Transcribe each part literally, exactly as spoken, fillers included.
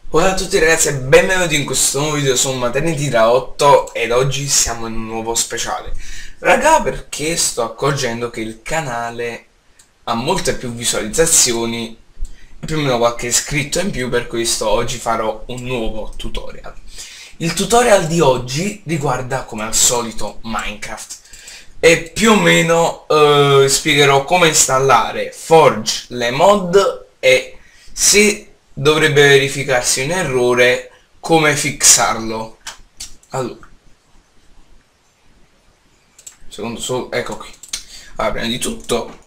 Buongiorno a tutti ragazzi e benvenuti in questo nuovo video su Maternity da otto ed oggi siamo in un nuovo speciale. Raga, perché sto accorgendo che il canale ha molte più visualizzazioni e più o meno qualche iscritto in più, per questo oggi farò un nuovo tutorial. Il tutorial di oggi riguarda, come al solito, Minecraft e più o meno eh, spiegherò come installare Forge, le mod e se dovrebbe verificarsi un errore come fixarlo. Allora, secondo solo, ecco qui. Allora, prima di tutto,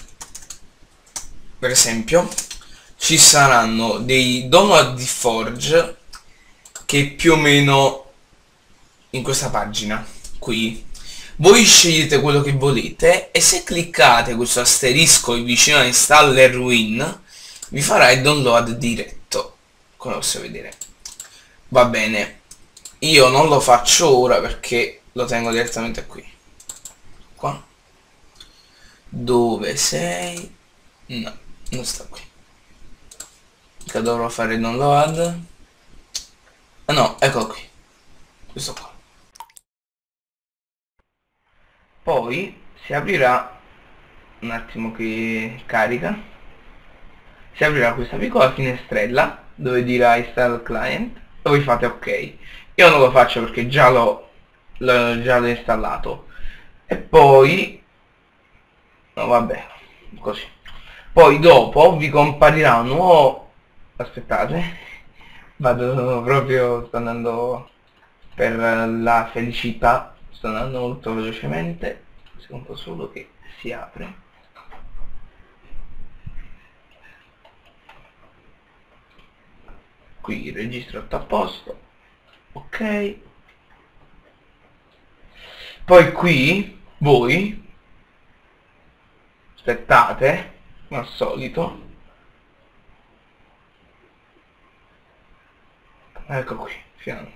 per esempio, ci saranno dei download di Forge che più o meno in questa pagina qui voi scegliete quello che volete e se cliccate questo asterisco vicino a installer win vi farà il download diretto, come posso vedere. Va bene, io non lo faccio ora perché lo tengo direttamente qui. Qua dove sei? No, non sta qui, che dovrò fare il download. Ah no, ecco qui, questo qua. Poi si aprirà, un attimo che carica, si aprirà questa piccola finestrella dove dirà install client e voi fate ok. Io non lo faccio perché già l'ho già l'ho installato. E poi no, vabbè, così. Poi dopo vi comparirà un nuovo, aspettate, vado proprio, sto andando per la felicità, sto andando molto velocemente, un secondo solo che si apre. Qui il registro è a posto, ok. Poi qui voi aspettate, come al solito, ecco qui, finalmente.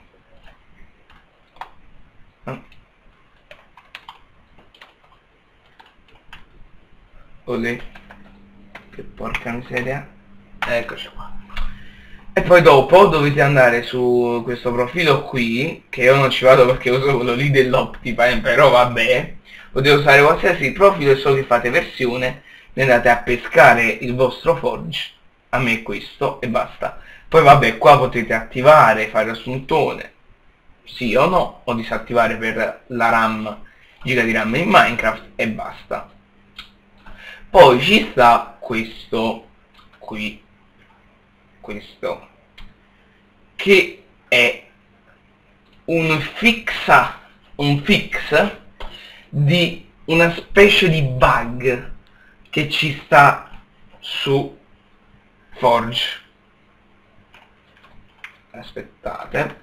Olè, che porca miseria, eccoci qua. E poi dopo dovete andare su questo profilo qui, che io non ci vado perché uso quello lì dell'Optifine, però vabbè, potete usare qualsiasi profilo e solo che fate versione, ne andate a pescare il vostro Forge, a me questo, e basta. Poi vabbè, qua potete attivare, fare assuntone, sì o no, o disattivare per la RAM, giga di RAM in Minecraft, e basta. Poi ci sta questo qui, questo che è un fixa un fix di una specie di bug che ci sta su Forge. Aspettate,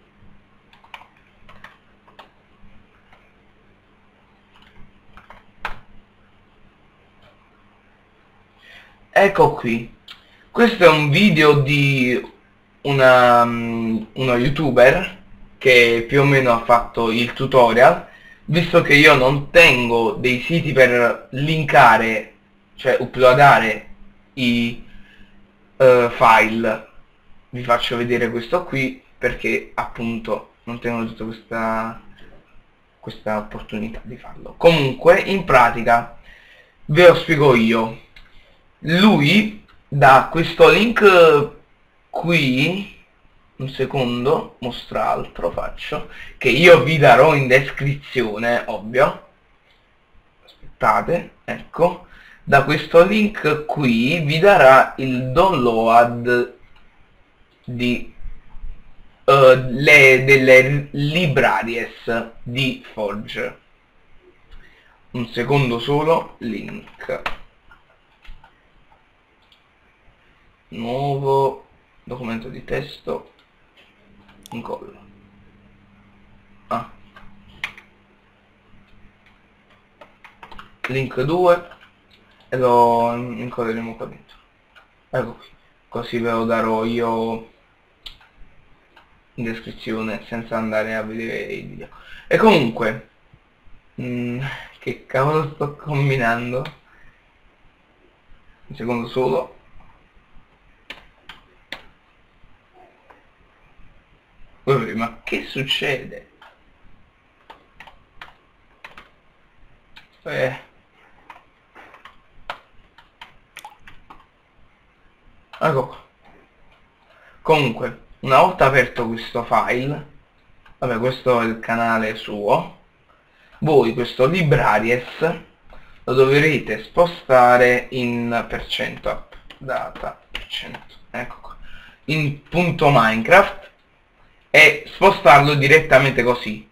ecco qui. Questo è un video di una, um, uno youtuber che più o meno ha fatto il tutorial, visto che io non tengo dei siti per linkare, cioè uploadare i uh, file, vi faccio vedere questo qui perché appunto non tengo tutta questa questa opportunità di farlo. Comunque in pratica ve lo spiego io. Lui da questo link qui, un secondo, mostra altro faccio, che io vi darò in descrizione, ovvio. Aspettate, ecco, da questo link qui vi darà il download di uh, le, delle libraries di Forge. Un secondo solo, link. Nuovo documento di testo, incollo. Ah. Link due e lo incolleremo qua dentro. Ecco qui, così ve lo darò io in descrizione senza andare a vedere il video. E comunque, mh, che cavolo sto combinando? Un secondo solo. Poi, ma che succede? Eh. Ecco qua. Comunque, una volta aperto questo file, vabbè, questo è il canale suo, voi questo libraries lo dovrete spostare in percento app data percento, ecco qua, in punto Minecraft e spostarlo direttamente così.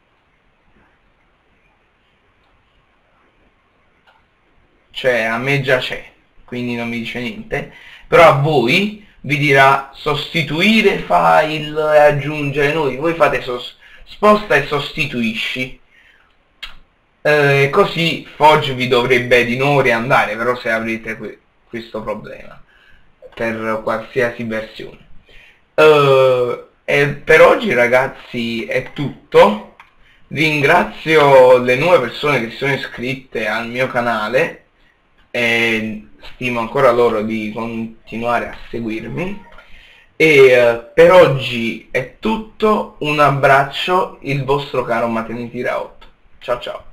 Cioè a me già c'è, quindi non mi dice niente, però a voi vi dirà sostituire file e aggiungere noi, voi fate sos sposta e sostituisci. Eh, così Fogg vi dovrebbe di nuovo riandare, però se avrete que questo problema per qualsiasi versione. Eh, e per oggi ragazzi è tutto. Ringrazio le nuove persone che si sono iscritte al mio canale e stimo ancora loro di continuare a seguirmi. E eh, per oggi è tutto, un abbraccio, il vostro caro Maternity Raot. Ciao ciao.